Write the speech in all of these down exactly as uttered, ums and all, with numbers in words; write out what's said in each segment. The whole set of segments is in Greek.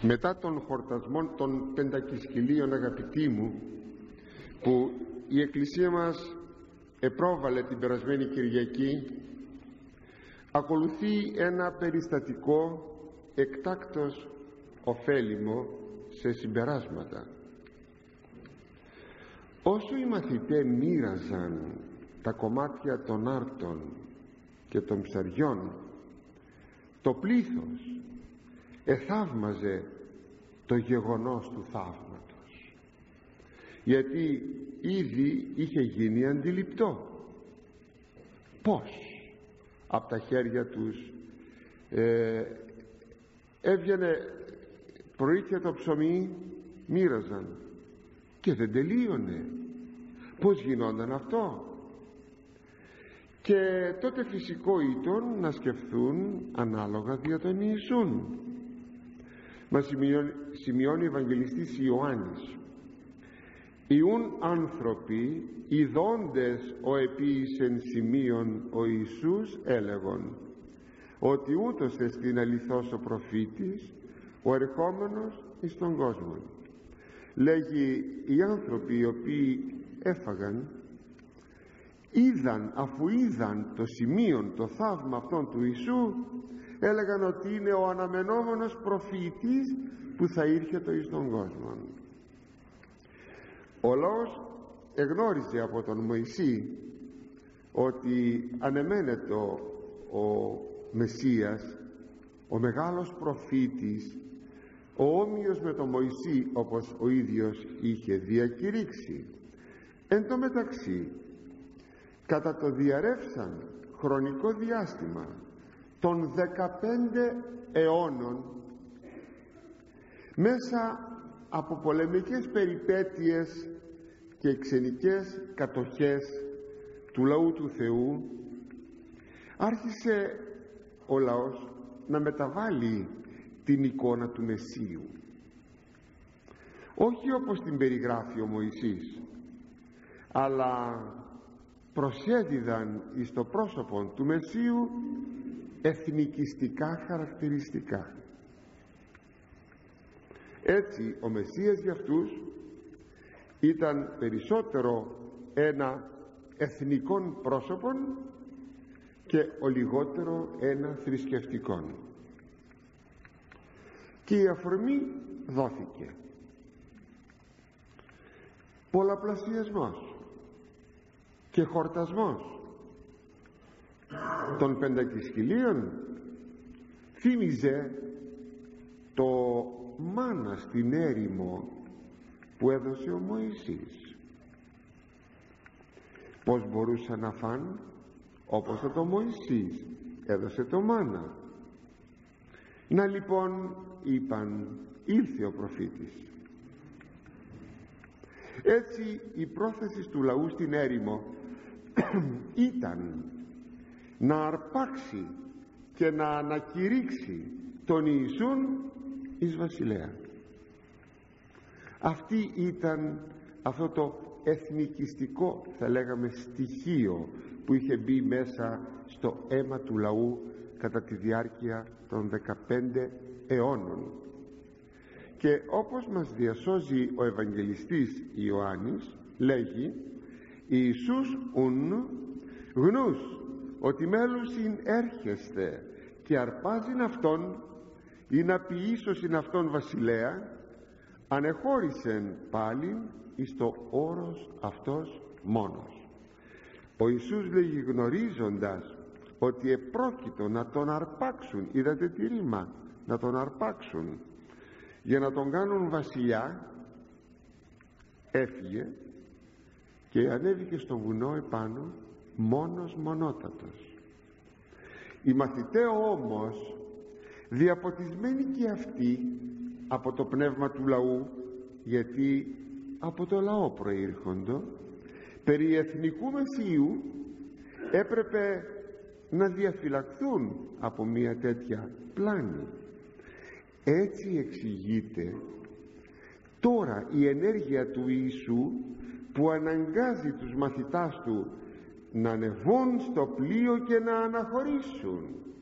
μετά των χορτασμών των Πεντακισκυλίων, αγαπητοί μου, που η Εκκλησία μας επρόβαλε την περασμένη Κυριακή, ακολουθεί ένα περιστατικό εκτάκτος ωφέλιμο σε συμπεράσματα. Όσο οι μαθητές μοίραζαν τα κομμάτια των άρτων και των ψαριών, το πλήθος εθαύμαζε το γεγονός του θαύματος, γιατί ήδη είχε γίνει αντιληπτό πως από τα χέρια τους ε, έβγαινε προήθεια το ψωμί, μοίραζαν και δεν τελείωνε. Πως γινόταν αυτό? Και τότε φυσικό ήταν να σκεφτούν ανάλογα δια τον Ιησούν. Μας σημειώνει, σημειώνει ο Ευαγγελιστής Ιωάννης: «Ιούν άνθρωποι ειδώντες ο επίησεν σημείων ο Ιησούς έλεγον ότι ούτως εστίν αληθώς ο προφήτης, ο ερχόμενος εις τον κόσμο». Λέγει, οι άνθρωποι οι οποίοι έφαγαν είδαν, αφού είδαν το σημείο, το θαύμα αυτόν του Ιησού, έλεγαν ότι είναι ο αναμενόμενος προφήτης που θα ήρχεται εις τον κόσμο. Ο λαός εγνώριζε από τον Μωυσή ότι ανεμένεται ο Μεσσίας, ο μεγάλος προφήτης, ο όμοιος με τον Μωυσή, όπως ο ίδιος είχε διακηρύξει. Εν τω μεταξύ, κατά το διαρρεύσαν χρονικό διάστημα των δεκαπέντε αιώνων, μέσα από πολεμικές περιπέτειες και ξενικές κατοχές του λαού του Θεού, άρχισε ο λαός να μεταβάλει την εικόνα του Μεσσίου, όχι όπως την περιγράφει ο Μωυσής, αλλά προσέδιδαν εις το πρόσωπο του Μεσσίου εθνικιστικά χαρακτηριστικά. Έτσι ο Μεσσίας για αυτούς ήταν περισσότερο ένα εθνικό πρόσωπο και ο λιγότερο ένα θρησκευτικό. Και η αφορμή δόθηκε. Πολλαπλασιασμός και χορτασμός των Πεντακισκυλίων θύμιζε το μάνα στην έρημο που έδωσε ο Μωυσής. Πως μπορούσαν να φαν? Όπως το Μωυσής έδωσε το μάνα. Να λοιπόν, είπαν, ήρθε ο προφήτης. Έτσι η πρόθεση του λαού στην έρημο ήταν να αρπάξει και να ανακηρύξει τον Ιησούν εις βασιλέα. Αυτή ήταν αυτό το εθνικιστικό, θα λέγαμε, στοιχείο που είχε μπει μέσα στο αίμα του λαού κατά τη διάρκεια των δεκαπέντε αιώνων. Και όπως μας διασώζει ο Ευαγγελιστής Ιωάννης, λέγει, Ιησούς ουν γνούς ότι μέλουσιν έρχεστε και αρπάζειν αυτόν ή να ποιήσωσιν αυτόν βασιλέα, ανεχώρησεν πάλιν εις το όρος αυτός μόνος. Ο Ιησούς λέγει, γνωρίζοντας ότι επρόκειτο να τον αρπάξουν, είδατε τη ρήμα, να τον αρπάξουν για να τον κάνουν βασιλιά, έφυγε και ανέβηκε στο βουνό επάνω μόνος μονότατος. Οι μαθηταί όμως, διαποτισμένοι και αυτοί από το πνεύμα του λαού, γιατί από το λαό προήρχοντο, περί εθνικού Μεσσίου έπρεπε να διαφυλαχθούν από μια τέτοια πλάνη. Έτσι εξηγείται τώρα η ενέργεια του Ιησού που αναγκάζει τους μαθητάς του να ανεβούν στο πλοίο και να αναχωρήσουν.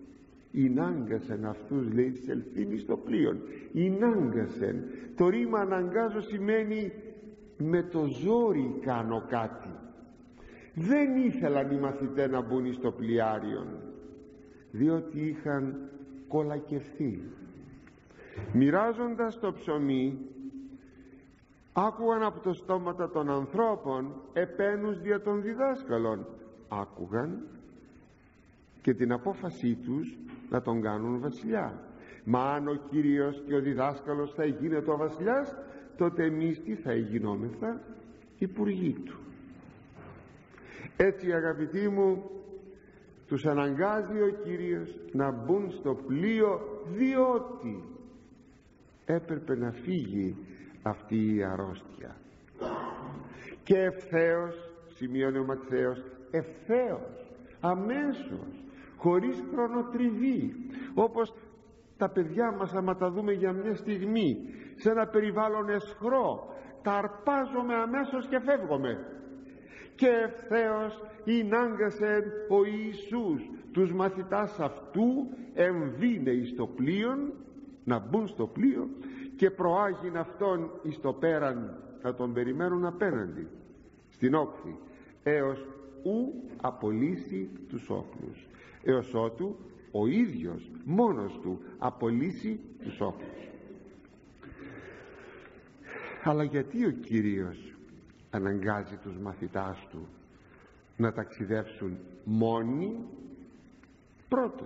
Ηνάγκασεν αυτούς, λέει, της ελθύμης στο πλοίον. Ηνάγκασεν. Το ρήμα αναγκάζω σημαίνει με το ζόρι κάνω κάτι. Δεν ήθελαν οι μαθητές να μπουν στο πλοιάριον, διότι είχαν κολακευθεί. Μοιράζοντας το ψωμί, άκουγαν από το στόματα των ανθρώπων επένους δια των διδάσκαλων. Άκουγαν και την απόφασή τους να τον κάνουν βασιλιά. Μα αν ο Κύριος και ο διδάσκαλος θα γίνεται ο βασιλιάς, τότε εμείς τι θα γινόμεθα? Υπουργοί του. Έτσι, αγαπητοί μου, τους αναγκάζει ο Κύριος να μπουν στο πλοίο, διότι έπρεπε να φύγει αυτή η αρρώστια. Και ευθέως, σημειώνει ο Ματθαίος, ευθέως, αμέσως, χωρίς χρονοτριβή, όπως τα παιδιά μας, άμα τα δούμε για μια στιγμή σε ένα περιβάλλον αισχρό, τα αρπάζομαι αμέσως και φεύγομαι. Και ευθέως ηνάγκασε ο Ιησούς τους μαθητάς αυτού, εμβήνε εις το πλοίον, να μπουν στο πλοίο, και προάγειν αυτόν εις το πέραν, να τον περιμένουν απέναντι στην όχθη, έως ου απολύσει τους όπλους, έως ότου ο ίδιος μόνος του απολύσει τους όπλους. Αλλά γιατί ο Κύριος αναγκάζει τους μαθητάς του να ταξιδεύσουν μόνοι? Πρώτον,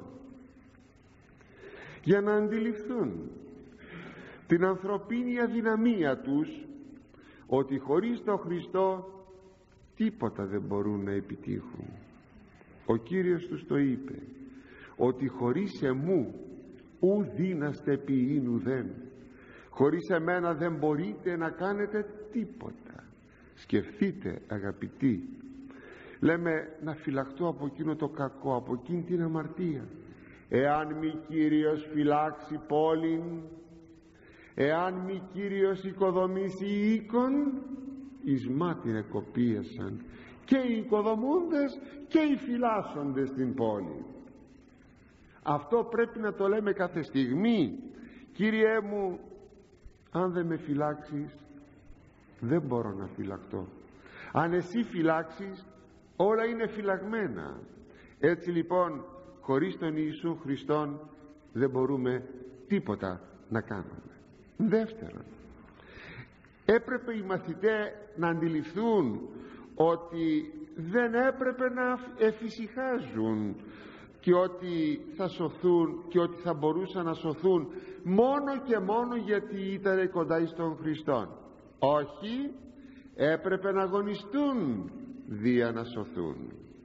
για να αντιληφθούν την ανθρωπίνη αδυναμία τους, ότι χωρίς τον Χριστό τίποτα δεν μπορούν να επιτύχουν. Ο Κύριος τους το είπε, ότι χωρίς εμού ου δύναστε ποιήν ουδέν. Χωρίς εμένα δεν μπορείτε να κάνετε τίποτα. Σκεφτείτε, αγαπητοί, λέμε να φυλαχτώ από εκείνο το κακό, από εκείνη την αμαρτία. Εάν μη Κύριος φυλάξει πόλην, εάν μη Κύριος οικοδομήσει οίκον, εις μάτιν εκοπίασαν και οι οικοδομούντες και οι φυλάσσοντες στην πόλη. Αυτό πρέπει να το λέμε κάθε στιγμή. Κύριέ μου, αν δεν με φυλάξεις, δεν μπορώ να φυλακτώ. Αν εσύ φυλάξεις, όλα είναι φυλαγμένα. Έτσι λοιπόν, χωρίς τον Ιησού Χριστόν δεν μπορούμε τίποτα να κάνουμε. Δεύτερον, έπρεπε οι μαθητές να αντιληφθούν ότι δεν έπρεπε να εφησυχάζουν και ότι θα σωθούν και ότι θα μπορούσαν να σωθούν μόνο και μόνο γιατί ήταν κοντά εις τον Χριστόν. Όχι, έπρεπε να αγωνιστούν δια να σωθούν.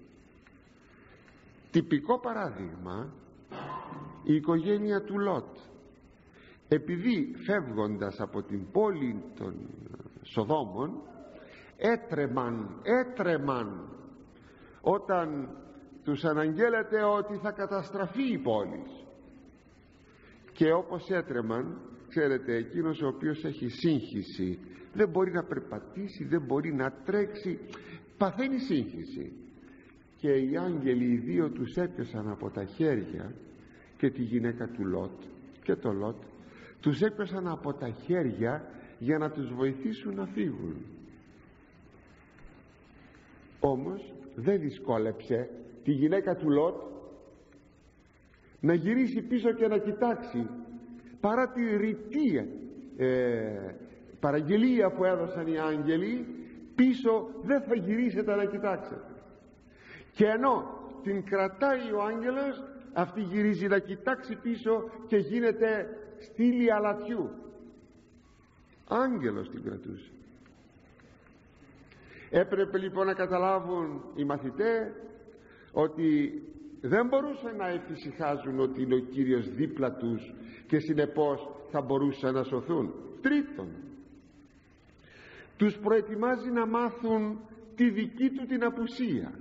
Τυπικό παράδειγμα, η οικογένεια του Λότ, επειδή φεύγοντας από την πόλη των Σοδόμων έτρεμαν, έτρεμαν όταν τους αναγγέλλεται ότι θα καταστραφεί η πόλη, και όπως έτρεμαν, ξέρετε, εκείνος ο οποίος έχει σύγχυση δεν μπορεί να περπατήσει, δεν μπορεί να τρέξει, παθαίνει σύγχυση, και οι άγγελοι οι δύο τους έπιασαν από τα χέρια, και τη γυναίκα του Λότ και το Λότ τους έπιασαν από τα χέρια για να τους βοηθήσουν να φύγουν. Όμως δεν δυσκόλεψε τη γυναίκα του Λότ να γυρίσει πίσω και να κοιτάξει, παρά τη ρητή ε, παραγγελία που έδωσαν οι άγγελοι, πίσω δεν θα γυρίσετε να κοιτάξετε. Και ενώ την κρατάει ο άγγελος, αυτή γυρίζει να κοιτάξει πίσω και γίνεται στήλη αλατιού. Άγγελος την κρατούσε. Έπρεπε λοιπόν να καταλάβουν οι μαθητές ότι δεν μπορούσαν να εφησυχάζουν ότι είναι ο Κύριος δίπλα τους και συνεπώς θα μπορούσαν να σωθούν. Τρίτον, τους προετοιμάζει να μάθουν τη δική του την απουσία.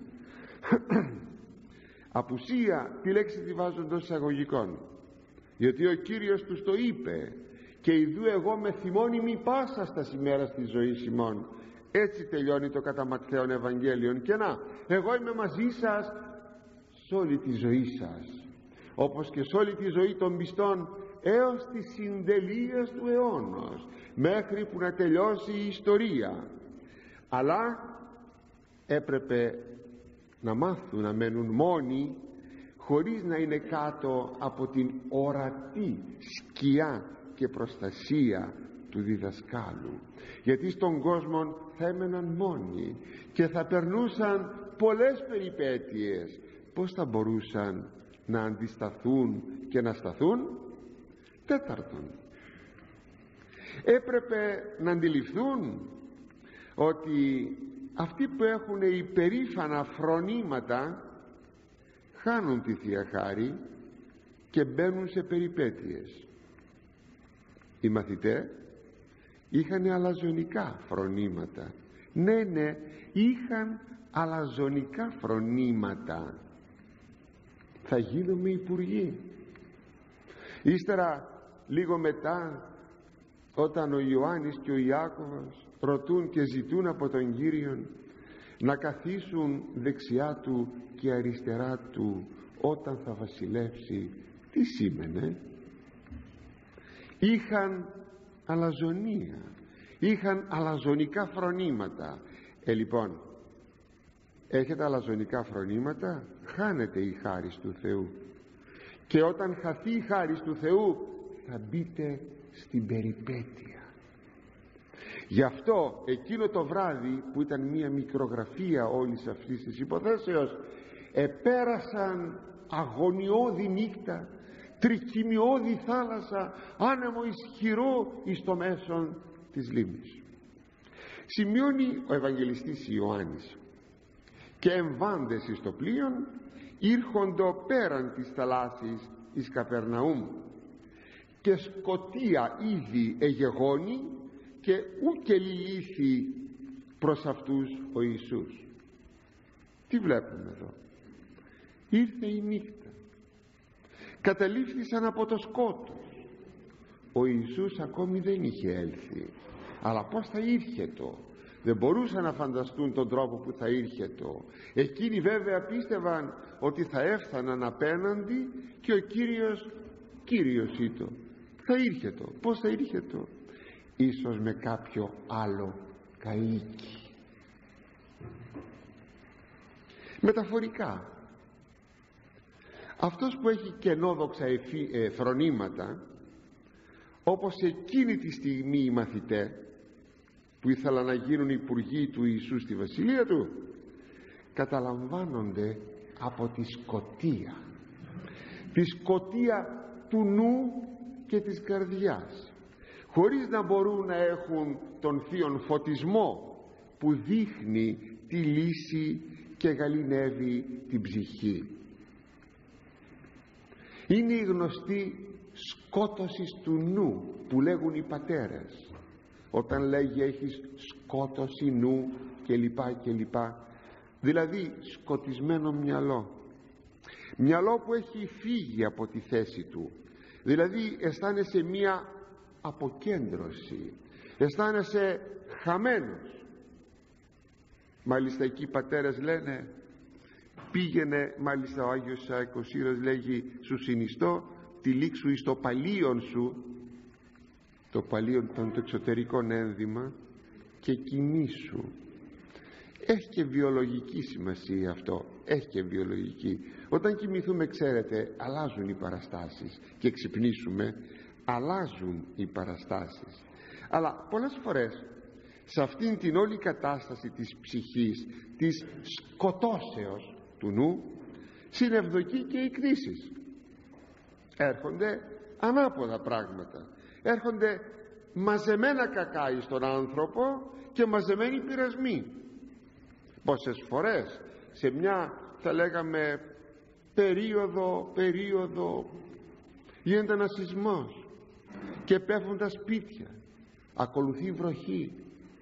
Απουσία, τη λέξη τη βάζω εντός εισαγωγικών, διότι ο Κύριος τους το είπε, και ιδού εγώ με θυμώνει μη πάσα στα ημέρας της ζωής ημών. Έτσι τελειώνει το κατά Ματθαίον Ευαγγέλιον, και να, εγώ είμαι μαζί σας σε όλη τη ζωή σας. όπως και σε όλη τη ζωή των πιστών έως τη συντελεία του αιώνος, μέχρι που να τελειώσει η ιστορία. Αλλά έπρεπε να μάθουν να μένουν μόνοι, χωρίς να είναι κάτω από την ορατή σκιά και προστασία του διδασκάλου, γιατί στον κόσμο θα έμεναν μόνοι και θα περνούσαν πολλές περιπέτειες. Πώς θα μπορούσαν να αντισταθούν και να σταθούν? Τέταρτον, έπρεπε να αντιληφθούν ότι αυτοί που έχουν υπερήφανα φρονήματα χάνουν τη Θεία Χάρη και μπαίνουν σε περιπέτειες. Οι μαθητές είχαν αλαζονικά φρονήματα. Ναι, ναι, είχαν αλαζονικά φρονήματα. Θα γίνουμε υπουργοί. Ύστερα, λίγο μετά, όταν ο Ιωάννης και ο Ιάκωβος ρωτούν και ζητούν από τον Κύριον να καθίσουν δεξιά του και αριστερά του όταν θα βασιλεύσει, τι σήμαινε? Είχαν αλαζονία, είχαν αλαζονικά φρονήματα. Ε, λοιπόν, έχετε αλαζονικά φρονήματα, χάνετε η χάρις του Θεού, και όταν χαθεί η χάρις του Θεού θα μπείτε στην περιπέτεια. Γι' αυτό εκείνο το βράδυ, που ήταν μία μικρογραφία όλης αυτής της υποθέσεως, επέρασαν αγωνιώδη νύχτα, τρικυμιώδη θάλασσα, άνεμο ισχυρό εις το μέσον της λίμνης. Σημειώνει ο Ευαγγελιστής Ιωάννης: και εμβάντες εις το πλοίον ήρχοντο πέραν της θαλάσσης εις Καπερναούμ, και σκοτία ήδη εγεγόνη και ούκε λυλήθη προς αυτούς ο Ιησούς. Τι βλέπουμε εδώ? Ήρθε η νύχτα, καταλήφθησαν από το σκότος. Ο Ιησούς ακόμη δεν είχε έλθει, αλλά πως θα ήρχετο? Δεν μπορούσαν να φανταστούν τον τρόπο που θα ήρχετο. Εκείνοι βέβαια πίστευαν ότι θα έφθαναν απέναντι και ο Κύριος Κύριος ήτο. Θα ήρχετο. Πως θα ήρχετο? Ίσως με κάποιο άλλο καΐκι. Μεταφορικά, αυτός που έχει κενόδοξα εφή, ε, φρονήματα, όπως εκείνη τη στιγμή οι μαθητές που ήθελαν να γίνουν υπουργοί του Ιησού στη βασιλεία του, καταλαμβάνονται από τη σκοτία, τη σκοτία του νου και της καρδιάς, χωρίς να μπορούν να έχουν τον θείον φωτισμό που δείχνει τη λύση και γαληνεύει την ψυχή. Είναι η γνωστή σκότωση του νου που λέγουν οι πατέρες, όταν λέγει έχεις σκότωση νου και λοιπά και λοιπά, δηλαδή σκοτισμένο μυαλό, μυαλό που έχει φύγει από τη θέση του, δηλαδή αισθάνεσαι μία αποκέντρωση, αισθάνεσαι χαμένος. Μάλιστα εκεί οι πατέρες λένε, πήγαινε, μάλιστα ο Άγιος Κωσύρας λέγει, σου συνιστώ τυλίξου εις το παλίον σου, το παλίον ήταν το εξωτερικό ένδυμα, και κοιμήσου. Έχει και βιολογική σημασία αυτό, έχει και βιολογική. Όταν κοιμηθούμε, ξέρετε, αλλάζουν οι παραστάσεις, και ξυπνήσουμε, αλλάζουν οι παραστάσεις. Αλλά πολλές φορές σε αυτήν την όλη κατάσταση της ψυχής, της σκοτώσεως του νου, συνευδοκεί και οι κρίσεις. Έρχονται ανάποδα πράγματα, έρχονται μαζεμένα κακά εις τον άνθρωπο και μαζεμένοι πειρασμοί. Πόσες φορές σε μια, θα λέγαμε, περίοδο, περίοδο γίνεται ένας σεισμός και πέφτουν τα σπίτια, ακολουθεί βροχή,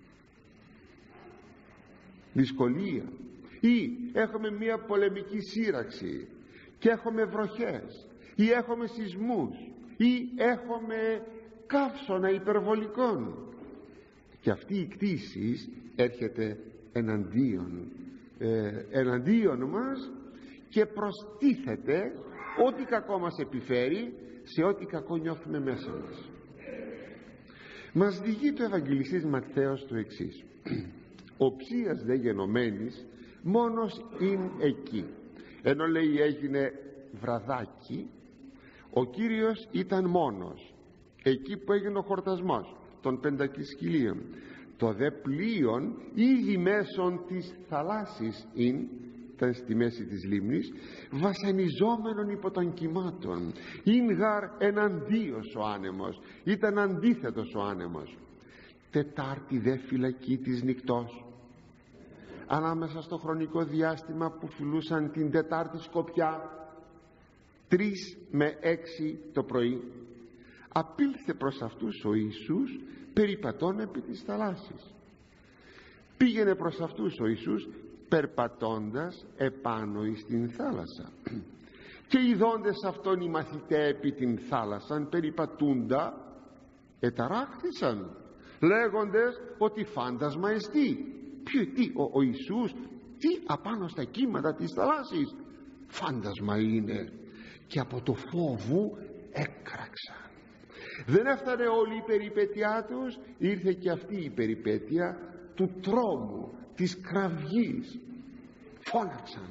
δυσκολία, ή έχουμε μια πολεμική σύραξη και έχουμε βροχές, ή έχουμε σεισμούς, ή έχουμε καύσωνα υπερβολικών, και αυτή η κτήση έρχεται εναντίον, ε, εναντίον μας και προστίθεται ό,τι κακό μας επιφέρει, σε ό,τι κακό νιώθουμε μέσα μας. Μας διηγεί το Ευαγγελιστής Ματθαίος το εξής: οψίας δε γενομένης μόνος ειν εκεί. Ενώ λέει έγινε βραδάκι, ο Κύριος ήταν μόνος εκεί που έγινε ο χορτασμός των πεντακισκυλίων. Το δε πλοίον ήδη μέσον της θαλάσσης ειν, ήταν στη μέση της λίμνης, βασανιζόμενον υπό των κυμάτων. Ειν γαρ εναντίος ο άνεμος, ήταν αντίθετος ο άνεμος. Τετάρτη δε φυλακή της νυκτός. Ανάμεσα στο χρονικό διάστημα που φυλούσαν την Τετάρτη σκοπιά, τρεις με έξι το πρωί, απήλθε προς αυτούς ο Ιησούς περιπατών επί της θαλάσσης. Πήγαινε προς αυτούς ο Ιησούς περπατώντας επάνω εις την θάλασσα, και ειδώντες αυτόν οι μαθηταί επί την θάλασσαν περιπατούντα, εταράχθησαν λέγοντες ότι φάντασμα εστί. Ποιο τι, ο, ο Ιησούς, τι απάνω στα κύματα της θαλάσσης, φάντασμα είναι. Και από το φόβο έκραξαν. Δεν έφτανε όλη η περιπέτειά τους, ήρθε και αυτή η περιπέτεια του τρόμου, της κραυγής. Φώναξαν.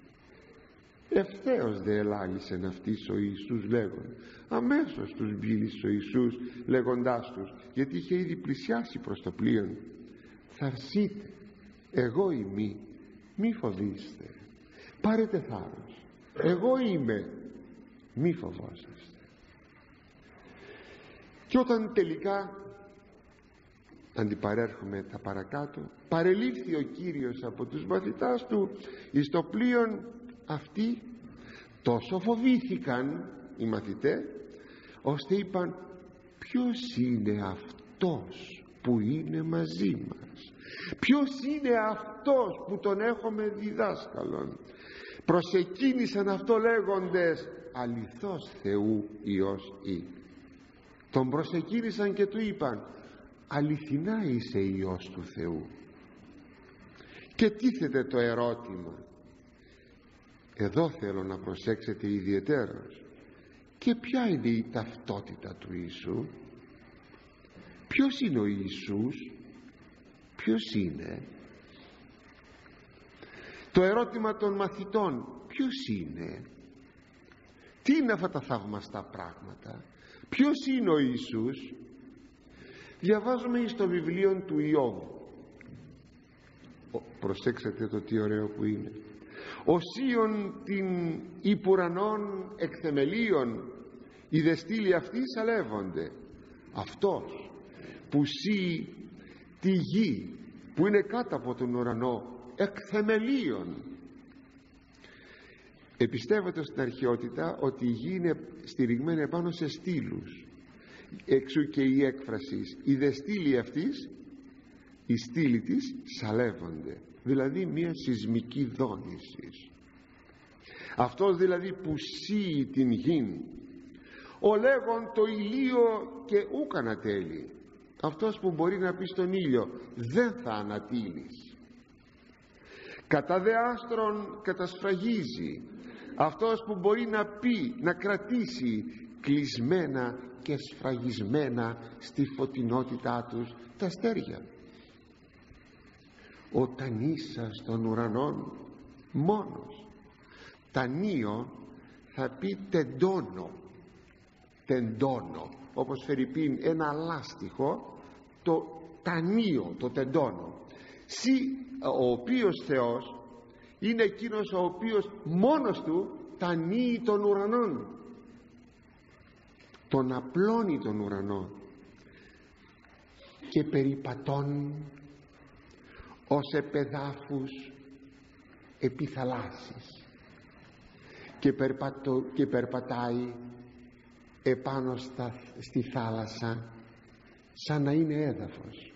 Ευθέως δε ελάλησεν αυτής ο Ιησούς λέγον. Αμέσως τους βίλησε ο Ιησούς λέγοντάς τους, γιατί είχε ήδη πλησιάσει προς το πλοίο: θαρσείτε, εγώ είμαι, μη φοβήστε, πάρετε θάρρος, εγώ είμαι, μη φοβόσαστε. Και όταν τελικά αντιπαρέρχομαι τα παρακάτω, παρελήφθη ο Κύριος από τους μαθητάς του εις το πλοίον, αυτοί τόσο φοβήθηκαν οι μαθητές, ώστε είπαν: ποιος είναι αυτός που είναι μαζί μας, ποιος είναι αυτός που τον έχουμε διδάσκαλον. Προσεκίνησαν αυτό λέγοντες: αληθώς Θεού Υιός ή. Τον προσεκίνησαν και του είπαν: αληθινά είσαι Υιός του Θεού. Και τίθεται το ερώτημα, εδώ θέλω να προσέξετε ιδιαιτέρως, και ποια είναι η ταυτότητα του Ιησού? Ποιος είναι ο Ιησούς? Ποιος είναι? Το ερώτημα των μαθητών, ποιος είναι? Τι είναι αυτά τα θαυμαστά πράγματα? Ποιος είναι ο Ιησούς? Διαβάζουμε στο βιβλίο του Ιώβ. Προσέξτε το τι ωραίο που είναι. Οσίων την υπουρανών εκθεμελίων, οι δεστήλοι αυτοί σαλεύονται. Αυτός που σύ τη γη που είναι κάτω από τον ουρανό εκθεμελίων. Επιστεύεται στην αρχαιότητα ότι η γη είναι στηριγμένη επάνω σε στήλους, εξού και η έκφραση οι δεστήλοι αυτής, οι στήλοι της σαλεύονται, δηλαδή μια σεισμική δόνηση. Αυτός δηλαδή που σύει την γη, ο λέγον το ηλίο και ούκ ανατέλει. Αυτός που μπορεί να πει στον ήλιο δεν θα ανατείλεις. Κατά δε άστρον κατασφραγίζει. Αυτός που μπορεί να πει, να κρατήσει κλεισμένα και σφραγισμένα στη φωτεινότητά τους τα αστέρια. Ο τανίσας των ουρανών μόνος. Τανίο θα πει τεντώνω, τεντώνω, όπως φερειπίν ένα λάστιχο, το τανίο, το τεντώνω. Συ, ο οποίος Θεός είναι εκείνος ο οποίος μόνος του τανεί των ουρανών, τον απλώνει τον ουρανό, και περιπατών ως επεδάφους επί θαλάσσης, και, περπατώ, και περπατάει επάνω στα, στη θάλασσα σαν να είναι έδαφος.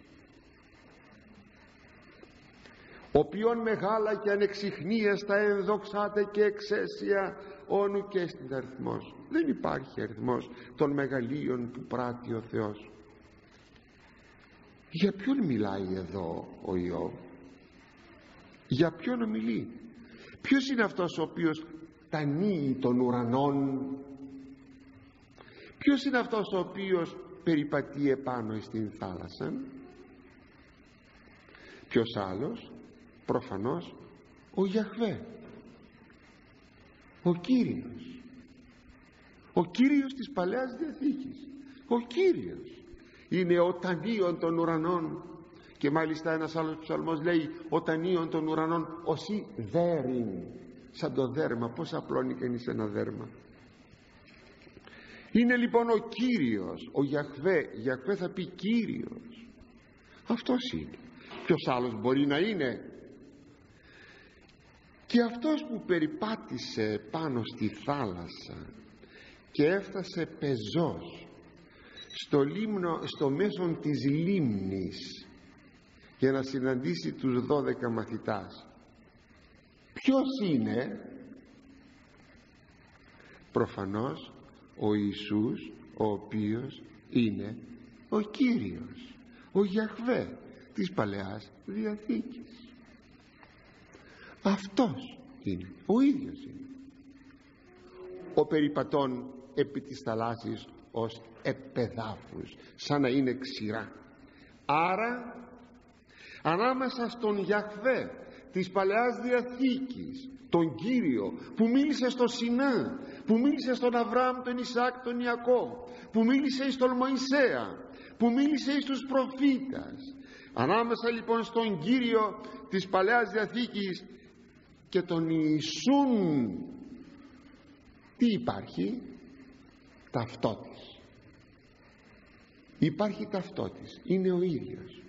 Οποίον μεγάλα και ανεξιχνίαστα ενδοξάται και εξαίσια όνου και στην αριθμός. Δεν υπάρχει αριθμός των μεγαλείων που πράττει ο Θεός. Για ποιον μιλάει εδώ ο Ιώβ? Για ποιον ομιλεί? Ποιος είναι αυτός ο οποίος τα νύη των ουρανών. Ποιος είναι αυτός ο οποίος περιπατεί επάνω στην θάλασσα? Ποιος άλλος? Προφανώς ο Γιαχβέ, ο Κύριος, ο Κύριος της Παλαιάς Διαθήκης. Ο Κύριος είναι ο τανίον των ουρανών. Και μάλιστα ένας άλλος ψαλμός λέει ο τανίον των ουρανών οσί δέριν, σαν το δέρμα. Πώς απλώνει κανείς ένα δέρμα? Είναι λοιπόν ο Κύριος, ο Γιαχβέ. Γιαχβέ θα πει Κύριος. Αυτός είναι. Ποιος άλλος μπορεί να είναι? Και αυτός που περιπάτησε πάνω στη θάλασσα και έφτασε πεζός στο, λίμνο, στο μέσον της λίμνης για να συναντήσει τους δώδεκα μαθητάς, ποιος είναι? Προφανώς ο Ιησούς, ο οποίος είναι ο Κύριος, ο Γιαχβέ της Παλαιάς Διαθήκης. Αυτός είναι, ο ίδιος είναι ο περιπατών επί της θαλάσσης ως επεδάφους, σαν να είναι ξηρά. Άρα ανάμεσα στον Γιαχβέ της Παλαιάς Διαθήκης, τον Κύριο που μίλησε στο Σινά, που μίλησε στον Αβραάμ, τον Ισαάκ, τον Ιακώβ, που μίλησε στον Μωυσέα, που μίλησε στους προφήτας, ανάμεσα λοιπόν στον Κύριο της Παλαιάς Διαθήκης και τον Ιησούν, τι υπάρχει? Ταυτότης. Υπάρχει ταυτότης, είναι ο ίδιος.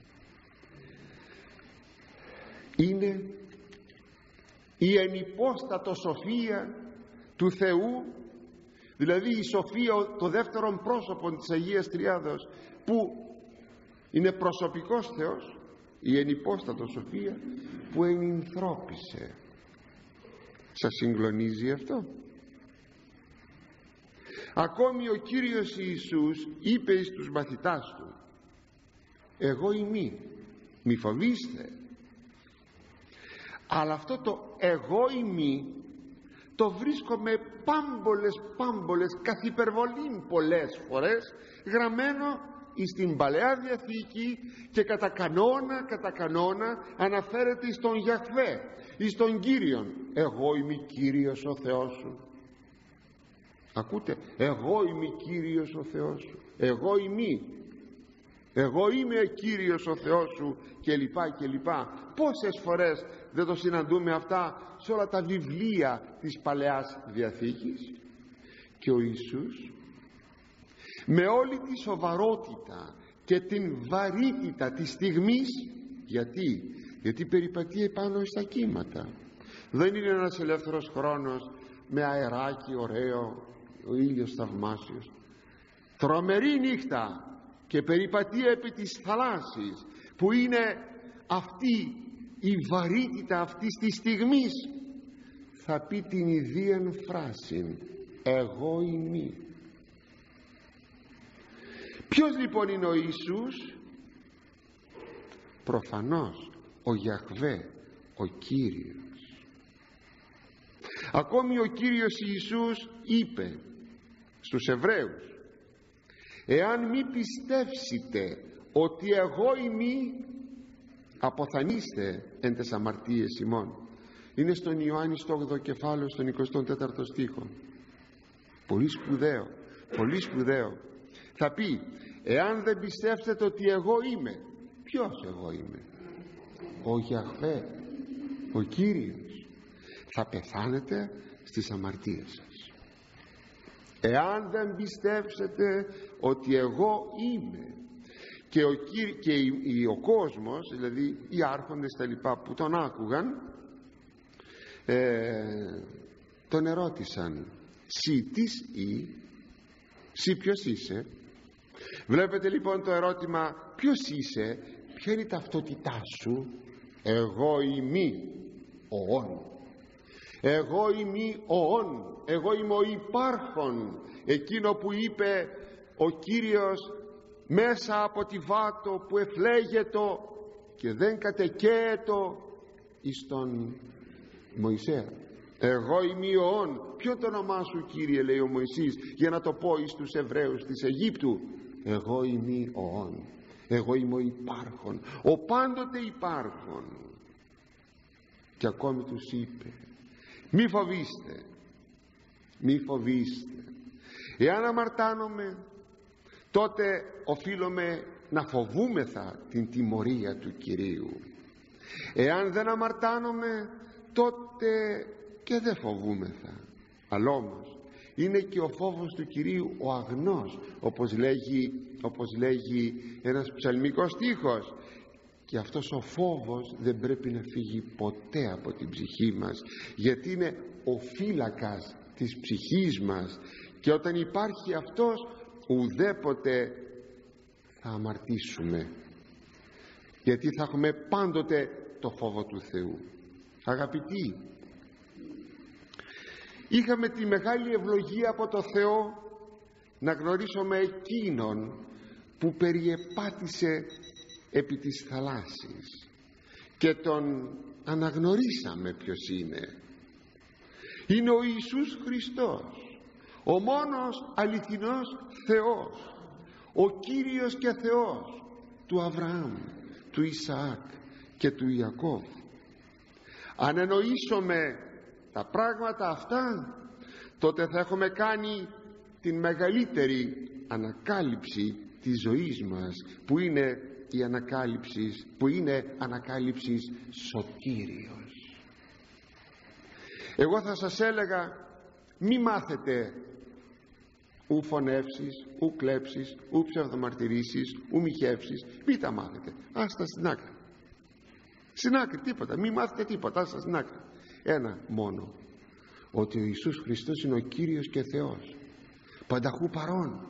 Είναι η ενυπόστατο σοφία του Θεού, δηλαδή η σοφία, το δεύτερο πρόσωπο της Αγίας Τριάδος, που είναι προσωπικός Θεός, η ενυπόστατο σοφία που ενυνθρώπισε. Σας συγκλονίζει αυτό? Ακόμη ο Κύριος Ιησούς είπε στους μαθητάς του, εγώ ημί, μη φοβήστε. Αλλά αυτό το εγώ ημί το βρίσκομαι πάμπολες πάμπολες καθ' υπερβολήν πολλές φορές γραμμένο στην Παλαιά Διαθήκη και κατά κανόνα, κατά κανόνα αναφέρεται στον Γιαχβέ, στον Κύριον. Εγώ είμαι Κύριος ο Θεός σου. Ακούτε, εγώ είμαι Κύριος ο Θεός σου, εγώ είμαι εγώ είμαι Κύριος ο Θεός σου, και λοιπά και λοιπά. Πόσες φορές δεν το συναντούμε αυτά σε όλα τα βιβλία της Παλαιάς Διαθήκης? Και ο Ιησούς με όλη τη σοβαρότητα και την βαρύτητα της στιγμής, γιατί γιατί περιπατεί επάνω στα κύματα. Δεν είναι ένας ελεύθερος χρόνος με αεράκι ωραίο, ο ήλιος θαυμάσιος. Τρομερή νύχτα και περιπατεί επί της θαλάσσης, που είναι αυτή η βαρύτητα αυτής της στιγμής. Θα πει την ιδίαν φράση, εγώ είμαι. Ποιος λοιπόν είναι ο Ιησούς? Προφανώς ο Γιαχβέ, ο Κύριος. Ακόμη ο Κύριος Ιησούς είπε στους Εβραίους, εάν μη πιστεύσετε ότι εγώ είμαι, αποθανείστε εν τες αμαρτίες ημών. Είναι στον Ιωάννη στο όγδοο κεφάλαιο, στον εικοστό τέταρτο στίχο. Πολύ σπουδαίο, πολύ σπουδαίο. Θα πει, εάν δεν πιστεύετε ότι εγώ είμαι, ποιος εγώ είμαι? Ο Γιαχβέ, ο Κύριος. Θα πεθάνετε στις αμαρτίες σας. Εάν δεν πιστεύσετε ότι εγώ είμαι. Και ο, και ο κόσμος, δηλαδή οι άρχοντες τα λοιπά που τον άκουγαν, ε, τον ερώτησαν, σύ τις ή, σύ ποιος είσαι? Βλέπετε λοιπόν το ερώτημα, ποιος είσαι, ποια είναι η ταυτότητά σου? Εγώ είμαι ο όν, εγώ είμαι ο όν, εγώ είμαι ο υπάρχον, εκείνο που είπε ο Κύριος μέσα από τη βάτο που εφλέγετο και δεν κατεκαίετο εις τον Μωυσέα. Εγώ είμαι Ιωών. Ποιο το όνομά σου, Κύριε, λέει ο Μωυσής, για να το πω εις τους Εβραίους της Αιγύπτου? Εγώ είμαι Ιωών. Εγώ είμαι ο υπάρχον, ο πάντοτε υπάρχον. Και ακόμη τους είπε, μη φοβήστε, μη φοβήστε. Εάν αμαρτάνομαι, τότε οφείλουμε να φοβούμεθα την τιμωρία του Κυρίου. Εάν δεν αμαρτάνομαι, τότε και δεν φοβούμεθα. Αλλά όμως είναι και ο φόβος του Κυρίου ο αγνός, όπως λέγει, όπως λέγει ένας ψαλμικός στίχος. Και αυτός ο φόβος δεν πρέπει να φύγει ποτέ από την ψυχή μας, γιατί είναι ο φύλακας της ψυχής μας, και όταν υπάρχει αυτός, ουδέποτε θα αμαρτήσουμε, γιατί θα έχουμε πάντοτε το φόβο του Θεού. Αγαπητοί, είχαμε τη μεγάλη ευλογία από το Θεό να γνωρίσουμε εκείνον που περιεπάτησε επί της θαλάσσης και τον αναγνωρίσαμε ποιος είναι. Είναι ο Ιησούς Χριστός, ο μόνος αληθινός Θεός, ο Κύριος και Θεός του Αβραάμ, του Ισαάκ και του Ιακώβ. Αν εννοήσουμε τα πράγματα αυτά, τότε θα έχουμε κάνει την μεγαλύτερη ανακάλυψη της ζωής μας, που είναι η ανακάλυψη, που είναι ανακάλυψης σωτήριος. Εγώ θα σας έλεγα, μη μάθετε ου φωνεύσεις, ου κλέψεις, ου ψευδομαρτυρήσεις, ου μοιχεύσεις, μη τα μάθετε, άστα στην άκρη. Στην άκρη, τίποτα, μη μάθετε τίποτα, άστα στην άκρη. Ένα μόνο, ότι ο Ιησούς Χριστός είναι ο Κύριος και Θεός, πανταχού παρών.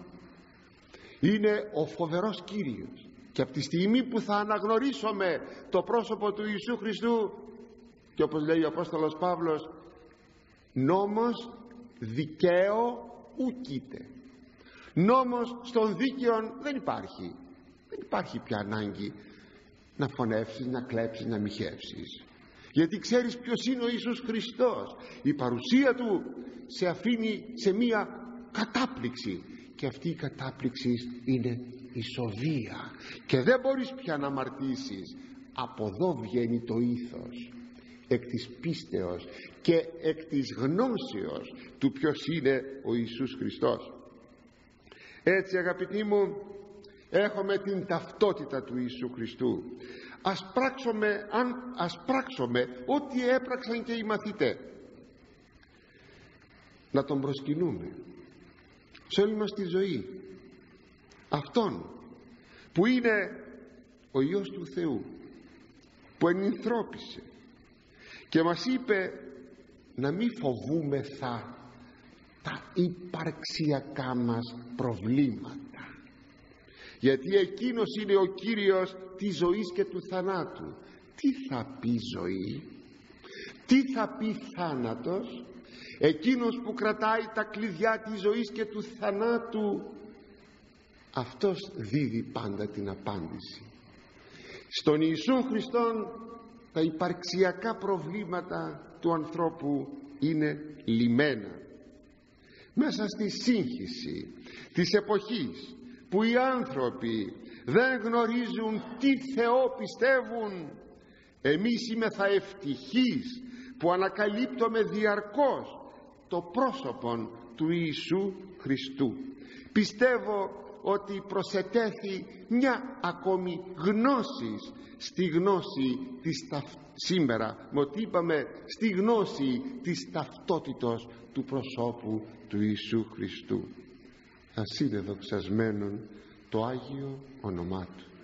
Είναι ο φοβερός Κύριος, και από τη στιγμή που θα αναγνωρίσουμε το πρόσωπο του Ιησού Χριστού, και όπως λέει ο Απόστολος Παύλος, νόμος δικαίο ουκείται. Νόμος στον δίκαιον δεν υπάρχει. Δεν υπάρχει πια ανάγκη να φωνεύσεις, να κλέψεις, να μοιχεύσεις, γιατί ξέρεις ποιος είναι ο Ιησούς Χριστός. Η παρουσία Του σε αφήνει σε μία κατάπληξη, και αυτή η κατάπληξη είναι η σοβία, και δεν μπορείς πια να αμαρτήσεις. Από εδώ βγαίνει το ήθος, εκ της πίστεως και εκ της γνώσεως του ποιος είναι ο Ιησούς Χριστός. Έτσι, αγαπητοί μου, έχουμε την ταυτότητα του Ιησού Χριστού. Ας πράξουμε, αν, ας πράξουμε ό,τι έπραξαν και οι μαθητές, να Τον προσκυνούμε σε όλη μας τη ζωή, Αυτόν που είναι ο Υιός του Θεού, που ενυνθρώπισε και μας είπε να μην φοβούμεθα τα υπαρξιακά μας προβλήματα, γιατί εκείνος είναι ο Κύριος της ζωής και του θανάτου. Τι θα πει ζωή, τι θα πει θάνατος? Εκείνος που κρατάει τα κλειδιά της ζωής και του θανάτου, αυτός δίδει πάντα την απάντηση. Στον Ιησού Χριστόν τα υπαρξιακά προβλήματα του ανθρώπου είναι λυμμένα. Μέσα στη σύγχυση της εποχής που οι άνθρωποι δεν γνωρίζουν τι Θεό πιστεύουν, εμείς είμεθα ευτυχείς που ανακαλύπτουμε διαρκώς το πρόσωπο του Ιησού Χριστού. Πιστεύω ότι προσετέθη μια ακόμη γνώση στη γνώση της ταυτότητας σήμερα, με ότι είπαμε στη γνώση της ταυτότητος του προσώπου του Ιησού Χριστού. Ας είναι δοξασμένον το Άγιο όνομά Του.